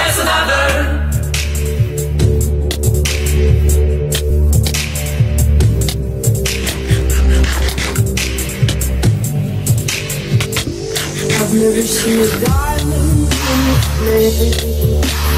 there's another. I've never seen a diamond in the flame.